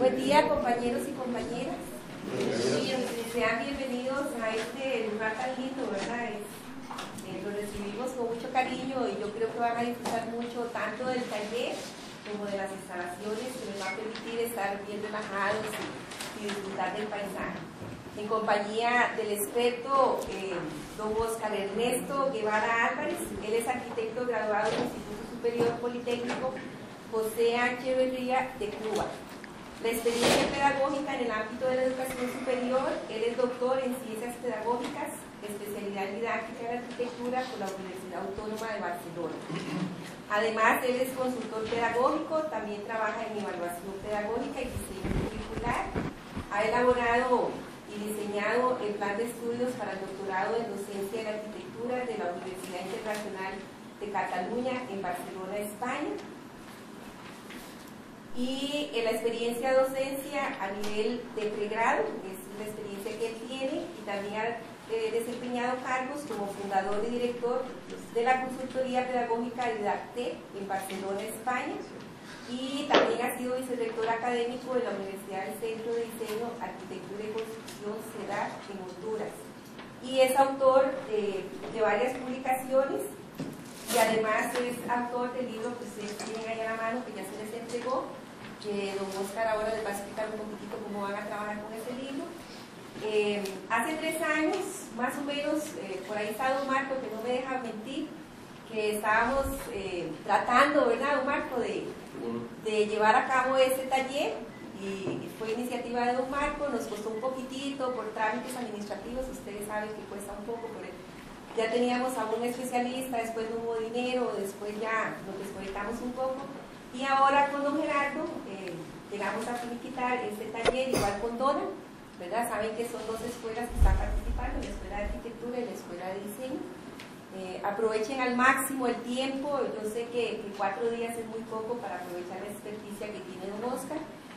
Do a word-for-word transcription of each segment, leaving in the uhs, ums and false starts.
Buen día, compañeros y compañeras. Sean bienvenidos a este lugar tan lindo, ¿verdad? Es, eh, lo recibimos con mucho cariño y yo creo que van a disfrutar mucho tanto del taller como de las instalaciones que les va a permitir estar bien relajados y, y disfrutar del paisaje. En compañía del experto eh, don Oscar Ernesto Guevara Álvarez. Él es arquitecto graduado del Instituto Superior Politécnico José H. Echeverría de Cuba. La experiencia pedagógica en el ámbito de la educación superior: él es doctor en Ciencias Pedagógicas, especialidad en Didáctica de la Arquitectura por la Universidad Autónoma de Barcelona. Además, él es consultor pedagógico, también trabaja en evaluación pedagógica y diseño curricular. Ha elaborado y diseñado el plan de estudios para el doctorado en docencia de la arquitectura de la Universidad Internacional de Cataluña en Barcelona, España. Y en la experiencia de docencia a nivel de pregrado, es la experiencia que él tiene, y también ha eh, desempeñado cargos como fundador y director de la consultoría pedagógica Didacte en Barcelona, España, y también ha sido vicerrector académico de la Universidad del Centro de Diseño, Arquitectura y Construcción CEDAR en Honduras, y es autor de, de varias publicaciones, y además es autor del libro que ustedes tienen ahí a la mano, que ya se les entregó, que don Oscar ahora les va a explicar un poquitito cómo van a trabajar con ese libro. Eh, hace tres años, más o menos, eh, por ahí está don Marco, que no me deja mentir, que estábamos eh, tratando, ¿verdad, don Marco?, de, de llevar a cabo ese taller, y fue iniciativa de don Marco. Nos costó un poquitito por trámites administrativos, ustedes saben que cuesta un poco, pero ya teníamos a un especialista, después no hubo dinero, después ya nos desconectamos un poco, y ahora con don Gerardo eh, llegamos a finiquitar este taller, igual con Dona, ¿verdad? Saben que son dos escuelas que están participando, la Escuela de Arquitectura y la Escuela de Diseño. Eh, aprovechen al máximo el tiempo. Yo sé que, que cuatro días es muy poco para aprovechar la experticia que tiene don Oscar.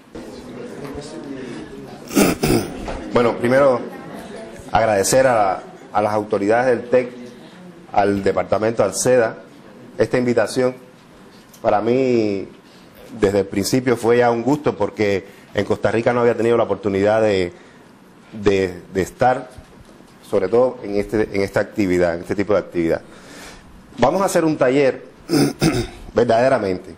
Bueno, primero agradecer a, a las autoridades del T E C, al departamento, al SEDA, esta invitación. Para mí, desde el principio fue ya un gusto, porque en Costa Rica no había tenido la oportunidad de, de, de estar, sobre todo en, este, en esta actividad, en este tipo de actividad. Vamos a hacer un taller verdaderamente.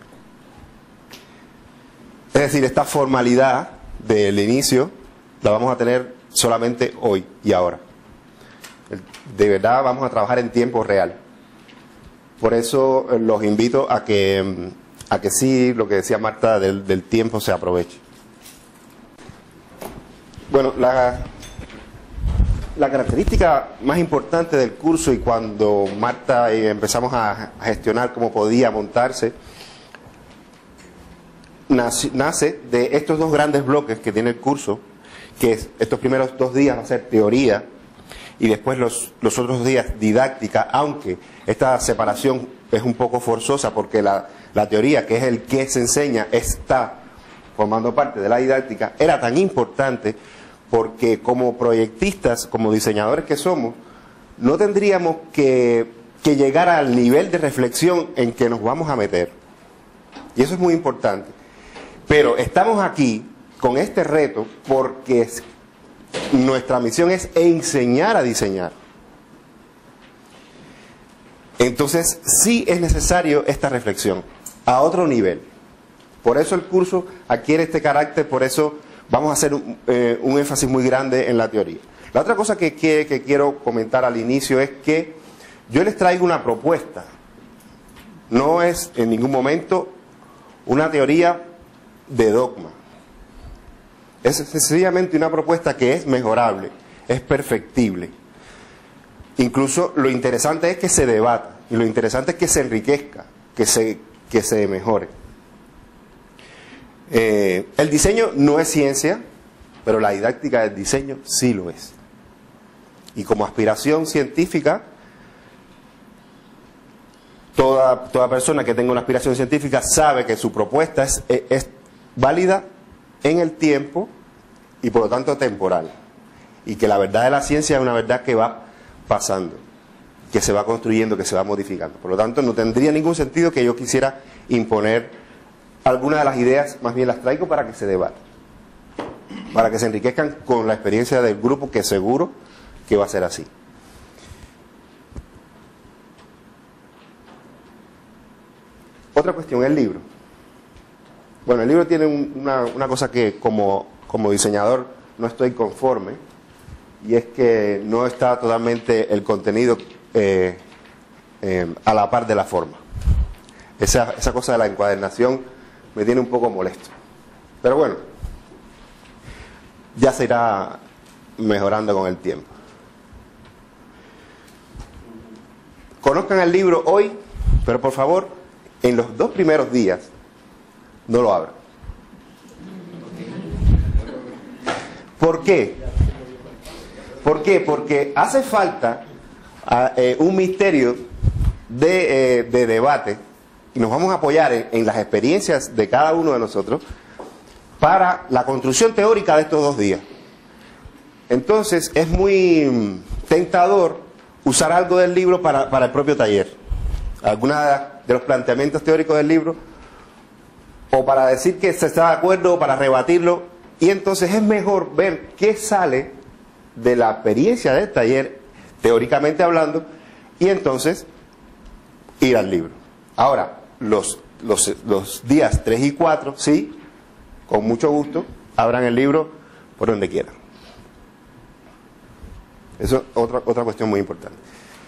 Es decir, esta formalidad del inicio la vamos a tener solamente hoy y ahora. De verdad vamos a trabajar en tiempo real. Por eso los invito a que, a que sí, lo que decía Marta, del, del tiempo se aproveche. Bueno, la, la característica más importante del curso, y cuando Marta y empezamos a, a gestionar cómo podía montarse, nace, nace de estos dos grandes bloques que tiene el curso, que es, estos primeros dos días va a ser teoría, y después los, los otros días didáctica, aunque esta separación es un poco forzosa, porque la, la teoría, que es el que se enseña, está formando parte de la didáctica. Era tan importante porque como proyectistas, como diseñadores que somos, no tendríamos que, que llegar al nivel de reflexión en que nos vamos a meter. Y eso es muy importante. Pero estamos aquí con este reto porque nuestra misión es enseñar a diseñar. Entonces sí es necesario esta reflexión a otro nivel. Por eso el curso adquiere este carácter, por eso vamos a hacer un, eh, un énfasis muy grande en la teoría. La otra cosa que, que, que quiero comentar al inicio es que yo les traigo una propuesta. No es en ningún momento una teoría de dogma. Es sencillamente una propuesta que es mejorable, es perfectible. Incluso lo interesante es que se debata, y lo interesante es que se enriquezca, que se, que se mejore. Eh, el diseño no es ciencia, pero la didáctica del diseño sí lo es. Y como aspiración científica, toda, toda persona que tenga una aspiración científica sabe que su propuesta es, es, es válida en el tiempo y por lo tanto temporal, y que la verdad de la ciencia es una verdad que va pasando, que se va construyendo, que se va modificando. Por lo tanto, no tendría ningún sentido que yo quisiera imponer alguna de las ideas, más bien las traigo para que se debatan. para que se enriquezcan con la experiencia del grupo, que seguro que va a ser así. Otra cuestión, el libro. Bueno, el libro tiene un, una, una cosa que como, como diseñador no estoy conforme, y es que no está totalmente el contenido eh, eh, a la par de la forma. Esa, esa cosa de la encuadernación me tiene un poco molesto. Pero bueno, ya se irá mejorando con el tiempo. Conozcan el libro hoy, pero por favor, en los dos primeros días, no lo abran. ¿Por qué? ¿Por qué? Porque hace falta uh, eh, un misterio de, eh, de debate, y nos vamos a apoyar en, en las experiencias de cada uno de nosotros para la construcción teórica de estos dos días. Entonces es muy tentador usar algo del libro para, para el propio taller. Algunos de los planteamientos teóricos del libro, o para decir que se está de acuerdo, o para rebatirlo, y entonces es mejor ver qué sale de la experiencia del taller, teóricamente hablando, y entonces ir al libro. Ahora, los, los, los días tres y cuatro, sí, con mucho gusto, abran el libro por donde quieran. Eso es otra, otra cuestión muy importante.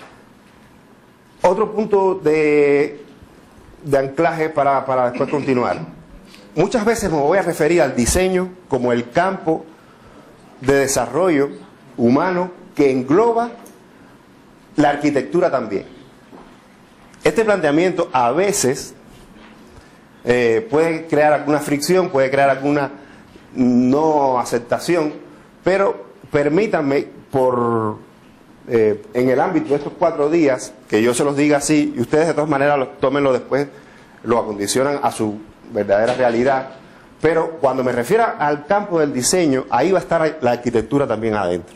Otro punto de, de anclaje para, para después continuar. Muchas veces me voy a referir al diseño como el campo de desarrollo humano que engloba la arquitectura también. Este planteamiento a veces eh, puede crear alguna fricción, puede crear alguna no aceptación, pero permítanme, por eh, en el ámbito de estos cuatro días, que yo se los diga así, y ustedes de todas maneras lo, tómenlo después, lo acondicionan a su verdadera realidad, pero cuando me refiero al campo del diseño, ahí va a estar la arquitectura también adentro.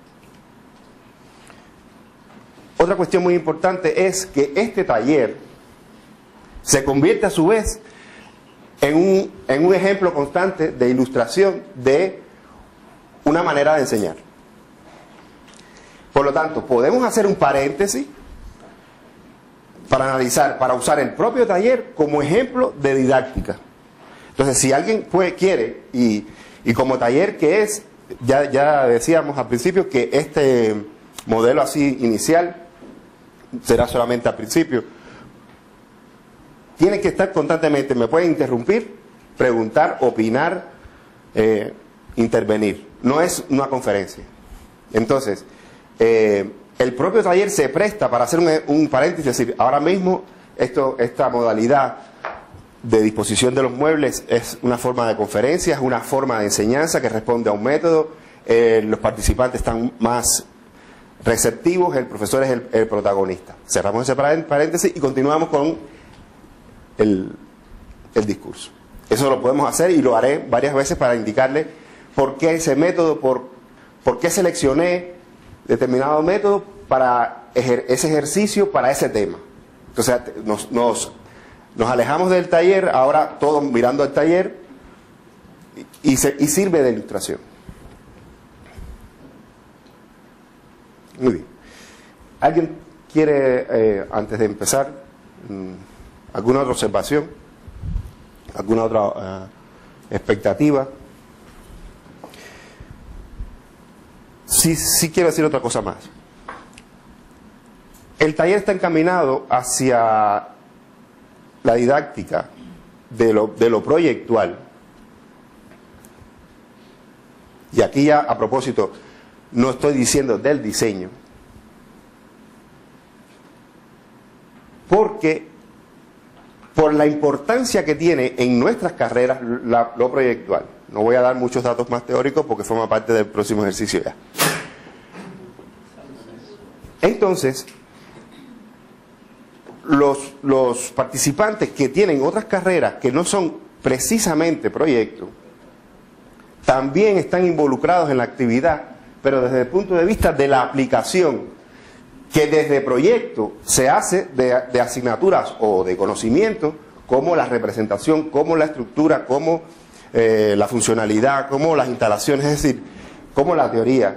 Otra cuestión muy importante es que este taller se convierte a su vez en un, en un ejemplo constante de ilustración de una manera de enseñar. Por lo tanto, podemos hacer un paréntesis para analizar, para usar el propio taller como ejemplo de didáctica. Entonces, si alguien puede, quiere, y, y como taller que es, ya, ya decíamos al principio que este modelo así inicial será solamente al principio, tiene que estar constantemente, me pueden interrumpir, preguntar, opinar, eh, intervenir. No es una conferencia. Entonces, eh, el propio taller se presta para hacer un, un paréntesis, es decir, ahora mismo esto, esta modalidad de disposición de los muebles es una forma de conferencia, es una forma de enseñanza que responde a un método, eh, los participantes están más receptivos, el profesor es el, el protagonista. Cerramos ese paréntesis y continuamos con el, el discurso. Eso lo podemos hacer y lo haré varias veces para indicarle por qué ese método, por, por qué seleccioné determinado método para ejer, ese ejercicio, para ese tema. Entonces nos, nos, nos alejamos del taller, ahora todos mirando el taller y, y, se, y sirve de ilustración. Muy bien. ¿Alguien quiere, eh, antes de empezar, mmm, alguna otra observación? ¿Alguna otra uh, expectativa? Sí, sí quiero decir otra cosa más. El taller está encaminado hacia la didáctica de lo, de lo proyectual. Y aquí ya, a propósito, no estoy diciendo del diseño, porque por la importancia que tiene en nuestras carreras la, lo proyectual. No voy a dar muchos datos más teóricos porque forma parte del próximo ejercicio ya. Entonces, los, los participantes que tienen otras carreras que no son precisamente proyectos, también están involucrados en la actividad, pero desde el punto de vista de la aplicación, que desde proyecto se hace de, de asignaturas o de conocimiento, como la representación, como la estructura, como eh, la funcionalidad, como las instalaciones, es decir, como la teoría.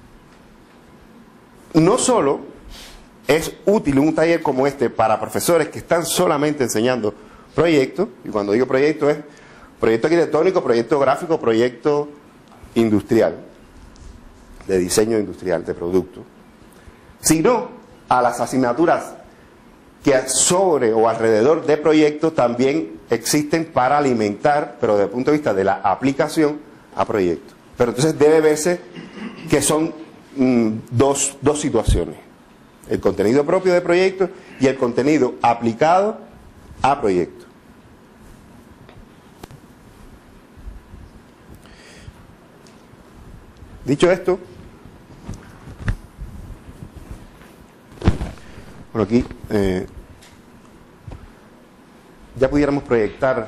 No solo es útil un taller como este para profesores que están solamente enseñando proyectos, y cuando digo proyecto es proyecto arquitectónico, proyecto gráfico, proyecto industrial, de diseño industrial de producto, sino a las asignaturas que sobre o alrededor de proyectos también existen para alimentar, pero desde el punto de vista de la aplicación a proyectos. Pero entonces debe verse que son mm, dos, dos situaciones: el contenido propio de proyectos y el contenido aplicado a proyectos. Dicho esto, bueno, aquí eh, ya pudiéramos proyectar,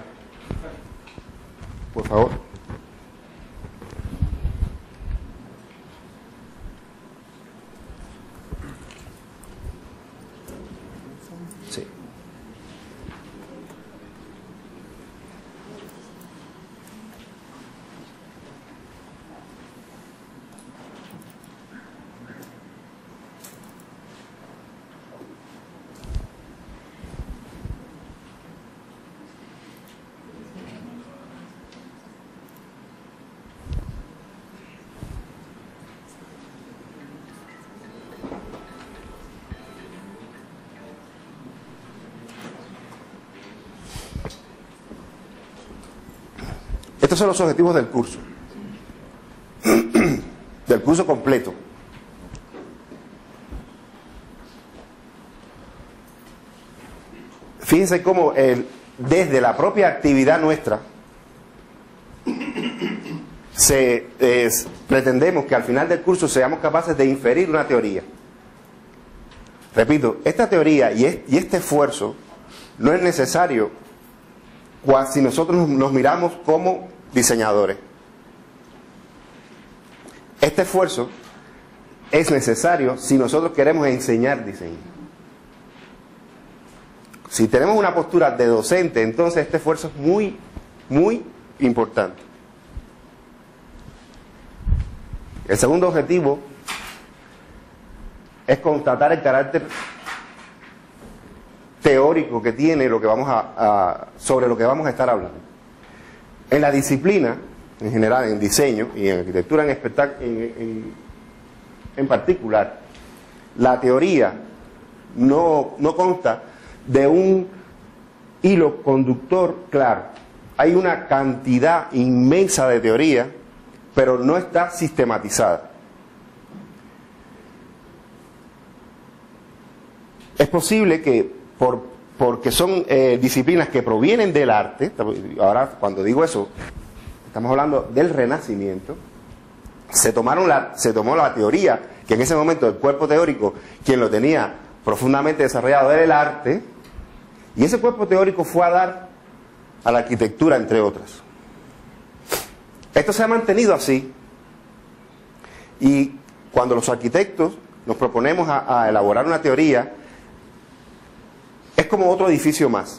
por favor. Sí. Estos son los objetivos del curso, del curso completo. Fíjense cómo el, desde la propia actividad nuestra se, es, pretendemos que al final del curso seamos capaces de inferir una teoría. Repito, esta teoría y, es, y este esfuerzo no es necesario si nosotros nos, nos miramos como diseñadores. Este esfuerzo es necesario si nosotros queremos enseñar diseño. Si tenemos una postura de docente, entonces este esfuerzo es muy, muy importante. El segundo objetivo es constatar el carácter teórico que tiene lo que vamos a, a sobre lo que vamos a estar hablando. En la disciplina, en general, en diseño y en arquitectura en, en, en, en particular, la teoría no, no consta de un hilo conductor claro. Hay una cantidad inmensa de teoría, pero no está sistematizada. Es posible que por porque son eh, disciplinas que provienen del arte. Ahora, cuando digo eso, estamos hablando del Renacimiento. Se tomaron la, se tomó la teoría, que en ese momento el cuerpo teórico, quien lo tenía profundamente desarrollado era el arte, y ese cuerpo teórico fue a dar a la arquitectura, entre otras. Esto se ha mantenido así, y cuando los arquitectos nos proponemos a, a elaborar una teoría, es como otro edificio más.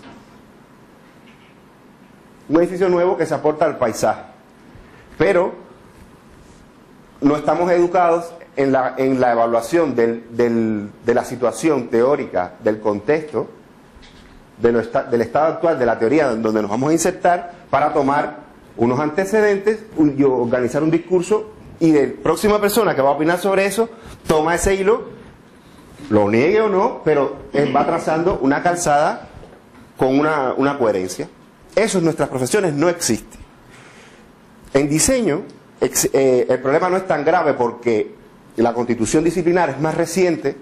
Un edificio nuevo que se aporta al paisaje. Pero no estamos educados en la, en la evaluación del, del, de la situación teórica, del contexto, de lo esta, del estado actual de la teoría donde nos vamos a insertar para tomar unos antecedentes y organizar un discurso, y la próxima persona que va a opinar sobre eso toma ese hilo, lo niegue o no, pero él va trazando una calzada con una, una coherencia. Eso en nuestras profesiones no existe. En diseño, ex, eh, el problema no es tan grave porque la constitución disciplinar es más reciente,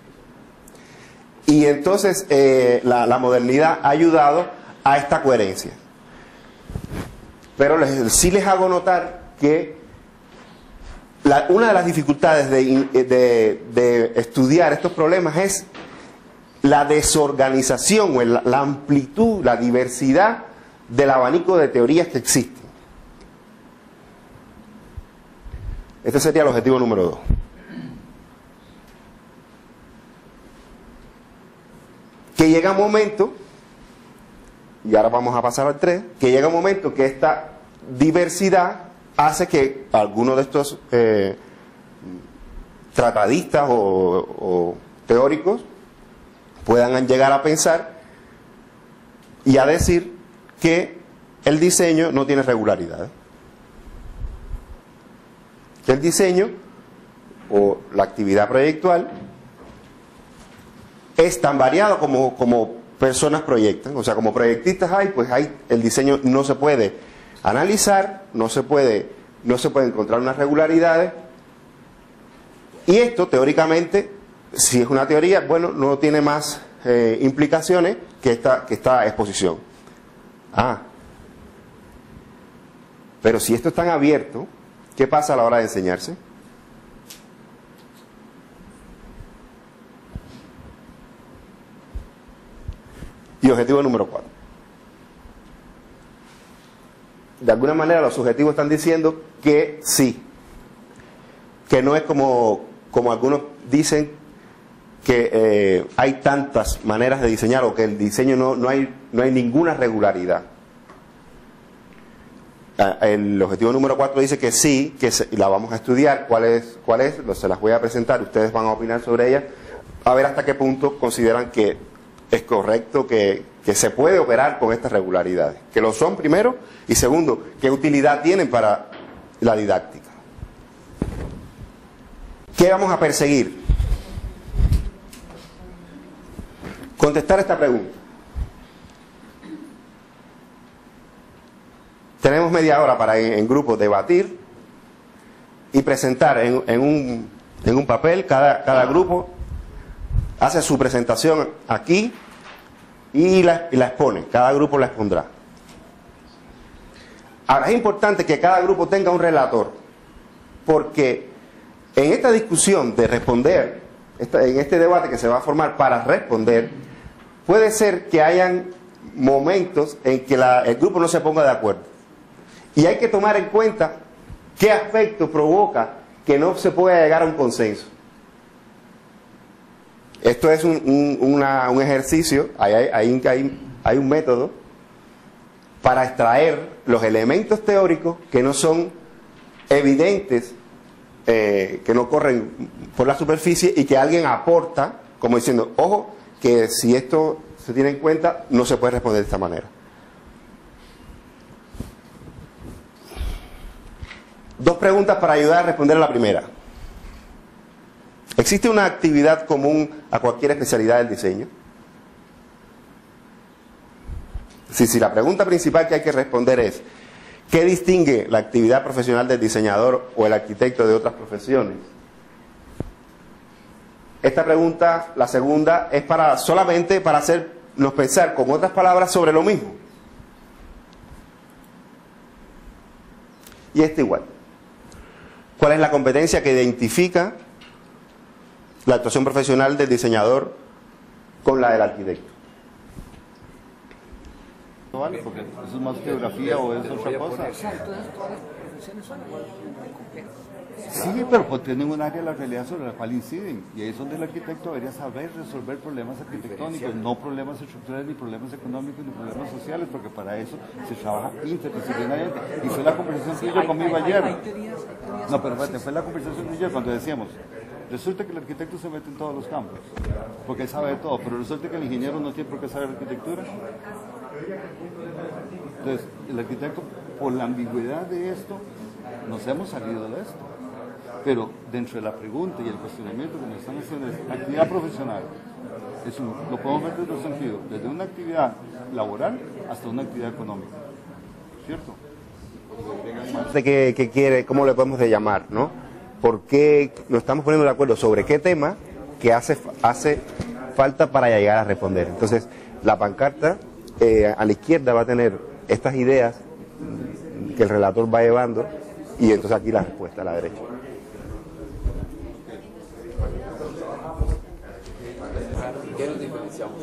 y entonces eh, la, la modernidad ha ayudado a esta coherencia. Pero les, sí les hago notar que La, una de las dificultades de, de, de estudiar estos problemas es la desorganización o la, la amplitud, la diversidad del abanico de teorías que existen. Este sería el objetivo número dos. Que llega un momento, y ahora vamos a pasar al tres, que llega un momento que esta diversidad hace que algunos de estos eh, tratadistas o, o teóricos puedan llegar a pensar y a decir que el diseño no tiene regularidad, que el diseño o la actividad proyectual es tan variado como, como personas proyectan. O sea, como proyectistas hay, pues hay, el diseño no se puede analizar, no se puede, no se puede encontrar unas regularidades, y esto teóricamente, si es una teoría, bueno, no tiene más eh, implicaciones que esta, que esta exposición. Ah, pero si esto es tan abierto, ¿qué pasa a la hora de enseñarse? Y objetivo número cuatro. De alguna manera los subjetivos están diciendo que sí, que no es como, como algunos dicen que eh, hay tantas maneras de diseñar o que el diseño no, no, hay, no hay ninguna regularidad. El objetivo número cuatro dice que sí, que se, la vamos a estudiar, cuál es, cuál es, se las voy a presentar, ustedes van a opinar sobre ella, a ver hasta qué punto consideran que es correcto, que, que se puede operar con estas regularidades, que lo son primero, y segundo, qué utilidad tienen para la didáctica. ¿Qué vamos a perseguir? Contestar esta pregunta. Tenemos media hora para en, en grupo debatir y presentar en, en, un, en un papel, cada, cada grupo hace su presentación aquí y la, y la expone, cada grupo la expondrá. Ahora es importante que cada grupo tenga un relator, porque en esta discusión de responder, esta, en este debate que se va a formar para responder, puede ser que hayan momentos en que la, el grupo no se ponga de acuerdo. Y hay que tomar en cuenta qué aspecto provoca que no se pueda llegar a un consenso. Esto es un, un, una, un ejercicio, hay, hay, hay, hay un método para extraer los elementos teóricos que no son evidentes, eh, que no corren por la superficie y que alguien aporta, como diciendo, ojo, que si esto se tiene en cuenta, no se puede responder de esta manera. Dos preguntas para ayudar a responder a la primera. ¿Existe una actividad común a cualquier especialidad del diseño? Si, si la pregunta principal que hay que responder es ¿qué distingue la actividad profesional del diseñador o el arquitecto de otras profesiones? Esta pregunta, la segunda, es para solamente para hacernos pensar con otras palabras sobre lo mismo. Y esta igual. ¿Cuál es la competencia que identifica la actuación profesional del diseñador con la del arquitecto? No vale, porque eso es más geografía o es otra cosa. Sí, pero pues tienen un área de la realidad sobre la cual inciden, y ahí es donde el arquitecto debería saber resolver problemas arquitectónicos, no problemas estructurales, ni problemas económicos, ni problemas sociales, porque para eso se trabaja interdisciplinariamente. Y fue la conversación que yo conmigo ayer. No, pero espérate, fue la conversación de ayer cuando decíamos, resulta que el arquitecto se mete en todos los campos, porque él sabe de todo, pero resulta que el ingeniero no tiene por qué saber arquitectura. Entonces, el arquitecto, por la ambigüedad de esto, nos hemos salido de esto. Pero dentro de la pregunta y el cuestionamiento que nos están haciendo es actividad profesional. Es un, lo podemos ver desde dos sentidos, desde una actividad laboral hasta una actividad económica. ¿Cierto? ¿De qué, qué quiere, cómo le podemos de llamar, ¿no? ¿Por qué nos estamos poniendo de acuerdo sobre qué tema que hace, hace falta para llegar a responder? Entonces, la pancarta eh, a la izquierda va a tener estas ideas que el relator va llevando, y entonces aquí la respuesta a la derecha. ¿Qué nos diferenciamos?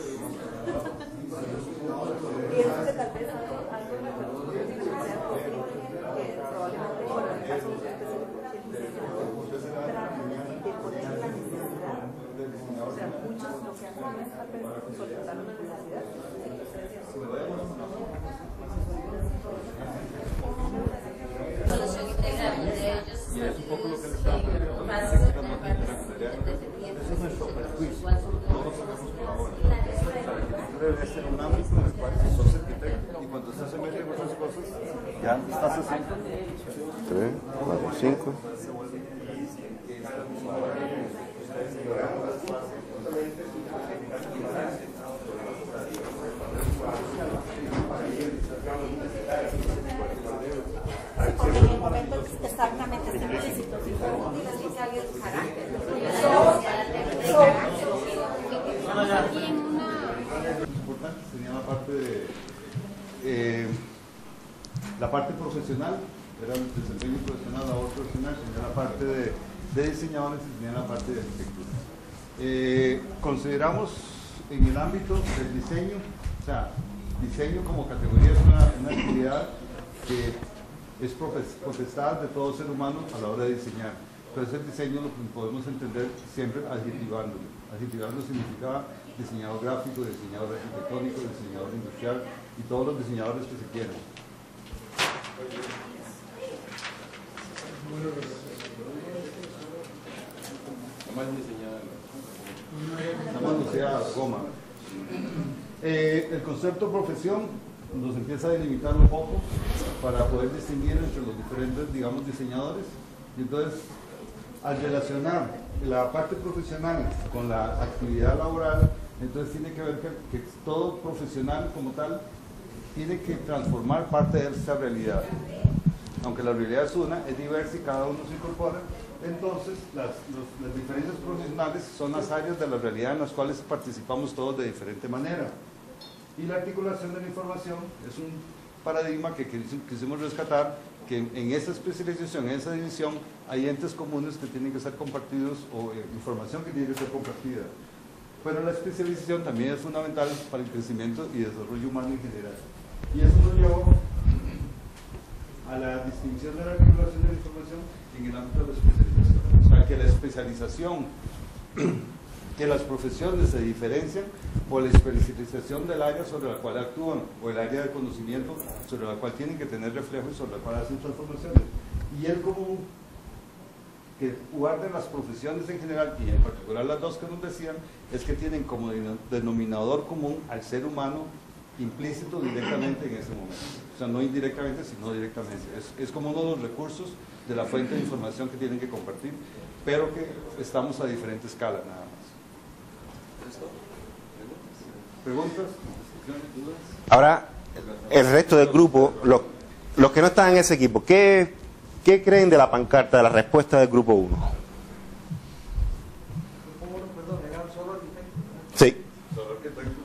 Pienso que tal vez algo, algo en la perspectiva diferencial que probablemente en el caso específico del diseño trata de poner la necesidad. O sea, muchos lo que hacen es tal vez solicitar una necesidad. en un ámbito en el cual sos arquitecto y cuando usted se mete en otras cosas ya estás así. tres, cuatro, cinco. Porque en el momento exactamente está implícito, si fue un dice que alguien carácter. Importante sería la parte de eh, la parte profesional, era el desempeño profesional, la voz profesional, sería la parte de, de diseñadores y sería la parte de arquitectura. Eh, consideramos en el ámbito del diseño, o sea, diseño como categoría es una, una actividad que es potestad de todo ser humano a la hora de diseñar. Entonces el diseño lo podemos entender siempre adjetivándolo. Adjetivarlo significa diseñador gráfico, diseñador arquitectónico, diseñador industrial y todos los diseñadores que se quieran. La manoseada, goma. Eh, el concepto profesión nos empieza a delimitar un poco para poder distinguir entre los diferentes, digamos, diseñadores. Y entonces, al relacionar la parte profesional con la actividad laboral, entonces tiene que ver que, que todo profesional como tal tiene que transformar parte de esa realidad. Aunque la realidad es una, es diversa y cada uno se incorpora, entonces las, los, las diferencias profesionales son las áreas de la realidad en las cuales participamos todos de diferente manera. Y la articulación de la información es un paradigma que quisimos rescatar, que en esa especialización, en esa división, hay entes comunes que tienen que ser compartidos o eh, información que tiene que ser compartida. Pero la especialización también es fundamental para el crecimiento y desarrollo humano en general. Y eso nos llevó a la distinción de la articulación de la información en el ámbito de la especialización. O sea, que la especialización, que las profesiones se diferencian por la especialización del área sobre la cual actúan o el área de conocimiento sobre la cual tienen que tener reflejo y sobre la cual hacen transformaciones. Y el común que guardan las profesiones en general y en particular las dos que nos decían es que tienen como denominador común al ser humano implícito directamente en ese momento. O sea, no indirectamente, sino directamente. Es, es como uno de los recursos de la fuente de información que tienen que compartir, pero que estamos a diferente escala nada más. ¿Preguntas? ¿Dudas? Ahora, el resto del grupo, los, los que no están en ese equipo, ¿qué, ¿qué creen de la pancarta, de la respuesta del grupo uno? Sí. Solo arquitectos.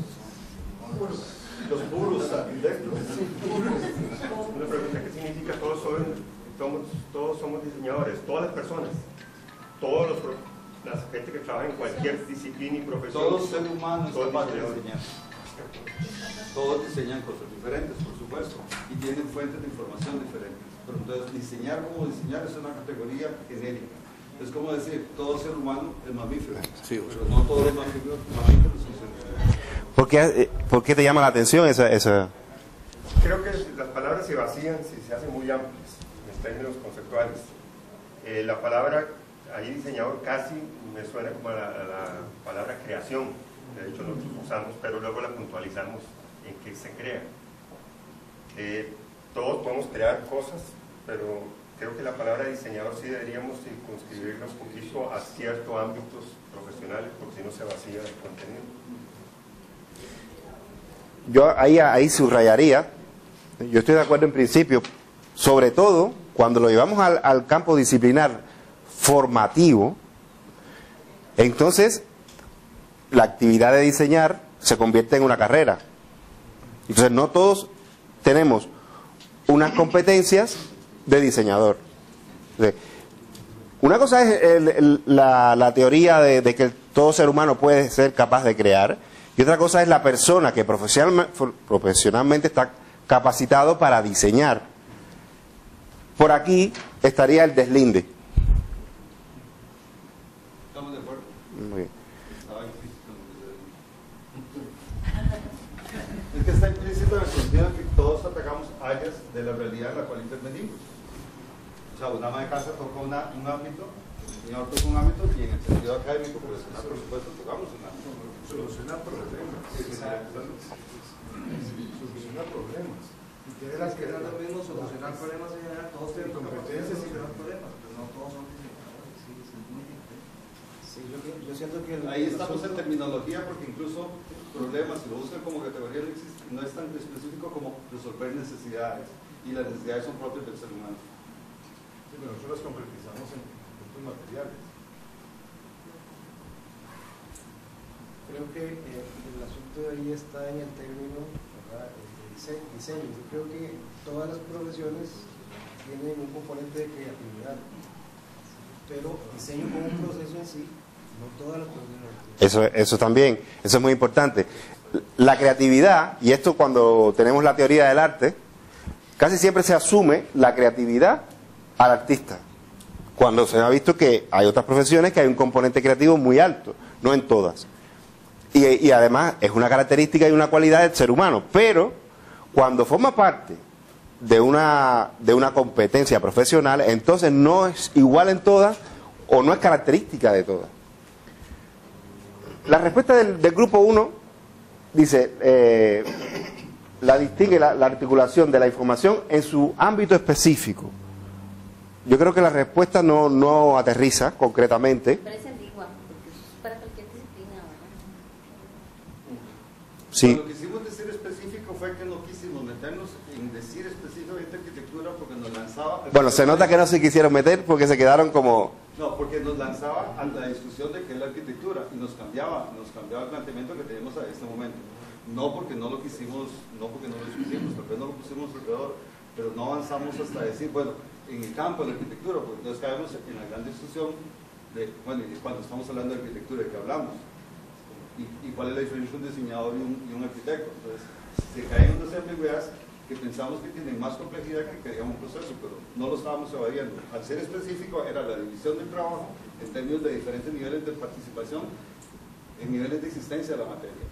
Los puros arquitectos. Una pregunta, ¿qué significa todos somos, somos, todos somos diseñadores? Todas las personas, todos los la gente que trabaja en cualquier disciplina y profesión. Todos seres humanos todos son capaces de diseñar. Todos diseñan cosas diferentes, por supuesto, y tienen fuentes de información diferentes. Pero entonces, diseñar como diseñar es una categoría genérica. Es como decir, todo ser humano es mamífero, sí, pero no todos los mamíferos, mamíferos son seres. ¿Por qué, ¿Por qué te llama la atención esa, esa...? Creo que las palabras se vacían si se hacen muy amplias, en términos conceptuales. Eh, la palabra, ahí diseñador, casi me suena como a la, a la palabra creación. De hecho, nosotros usamos, pero luego la puntualizamos en qué se crea. Eh, todos podemos crear cosas, pero creo que la palabra diseñador sí deberíamos circunscribirla un poquito a ciertos ámbitos profesionales, porque si no se vacía el contenido. Yo ahí, ahí subrayaría, yo estoy de acuerdo en principio, sobre todo cuando lo llevamos al, al campo disciplinar formativo, entonces la actividad de diseñar se convierte en una carrera. Entonces no todos tenemos unas competencias de diseñador. Una cosa es el, el, la, la teoría de, de que todo ser humano puede ser capaz de crear, y otra cosa es la persona que profesional, profesionalmente está capacitado para diseñar. Por aquí estaría el deslinde. ¿Estamos de acuerdo? Muy bien. Es que está implícito en el sentido de que todos atacamos áreas de la realidad en la cual intervenimos. O sea, una ama de casa toca una, un ámbito Señor, toca un ámbito y en el sentido académico, profesional, por supuesto, tocamos un ámbito. Solucionar problemas. Solucionar problemas. Y que de las que eran lo mismo, solucionar problemas en general, todos tienen competencias y solucionar problemas, pero no todos son diseñadores, sí, es muy diferente. Sí, yo, yo siento que... El, Ahí estamos en terminología porque incluso problemas, si lo buscan como categoría, no, existe, no es tan específico como resolver necesidades, y las necesidades son propias del ser humano. Sí, pero nosotros las concretizamos en puntos materiales. Creo que eh, el asunto de ahí está en el término, ¿verdad?, de diseño, diseño. Yo creo que todas las profesiones tienen un componente de creatividad, pero diseño como un proceso en sí, no todas las profesiones. Eso, eso también, eso es muy importante. La creatividad, y esto cuando tenemos la teoría del arte, casi siempre se asume la creatividad al artista, cuando se ha visto que hay otras profesiones que hay un componente creativo muy alto, no en todas. Y, y además es una característica y una cualidad del ser humano, pero cuando forma parte de una, de una competencia profesional, entonces no es igual en todas o no es característica de todas. La respuesta del, del grupo uno dice, eh, la distingue la, la articulación de la información en su ámbito específico. Yo creo que la respuesta no, no aterriza concretamente. Pero es ambigua, porque es para cualquier disciplina, ¿verdad? Sí. Lo que quisimos decir específico fue que no quisimos meternos en decir específicamente arquitectura porque nos lanzaba... Bueno, se nota que no se quisieron meter porque se quedaron como... No, porque nos lanzaba a la discusión de qué es la arquitectura y nos cambiaba, nos cambiaba el planteamiento que tenemos a este momento. No porque no lo quisimos, no porque no lo discutimos, tal vez no lo pusimos alrededor, pero no avanzamos hasta decir, bueno, en el campo de la arquitectura, porque entonces caemos en la gran discusión de, bueno, y cuando estamos hablando de arquitectura, ¿de qué hablamos? ¿Y, y cuál es la diferencia entre un diseñador y un, y un arquitecto? Entonces, se caen unas ambigüedades que pensamos que tienen más complejidad que queríamos un proceso, pero no lo estábamos evadiendo. Al ser específico, era la división del trabajo en términos de diferentes niveles de participación, en niveles de existencia de la materia.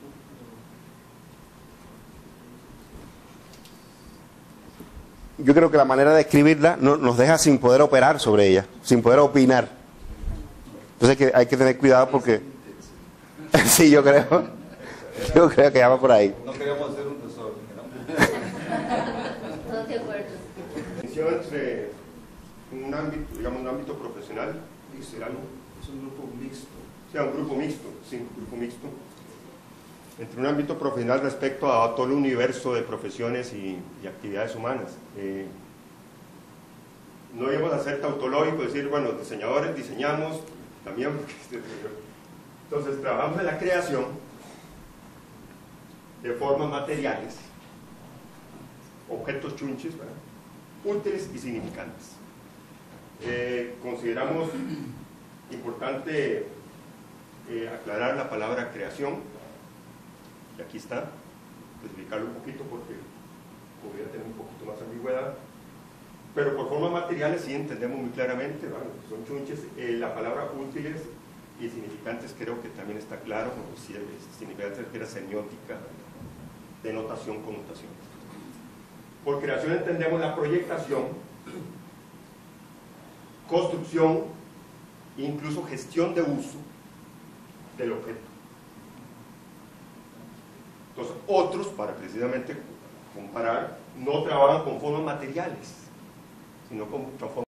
Yo creo que la manera de escribirla no, nos deja sin poder operar sobre ella, sin poder opinar. Entonces hay que, hay que tener cuidado porque... sí, yo creo. Yo creo que ya va por ahí. No queríamos hacer un desorden, ¿no? Todos de acuerdo. Distinción entre un ámbito, digamos, un ámbito profesional y será Es un grupo mixto. o sea, un grupo mixto, sí, un grupo mixto, entre un ámbito profesional respecto a todo el universo de profesiones y, y actividades humanas. Eh, no íbamos a ser tautológicos, decir, bueno, diseñadores diseñamos también, porque, entonces trabajamos en la creación de formas materiales, objetos chunches, ¿verdad?, útiles y significantes. Eh, consideramos importante eh, aclarar la palabra creación, y aquí está, explicarlo un poquito porque podría tener un poquito más ambigüedad, pero por formas materiales sí entendemos muy claramente, ¿vale?, son chunches. Eh, la palabra útiles y significantes creo que también está claro, como si el significante era semiótica, denotación, connotación. Por creación entendemos la proyectación, construcción e incluso gestión de uso del objeto. Entonces, otros, para precisamente comparar, no trabajan con formas materiales, sino con, con formas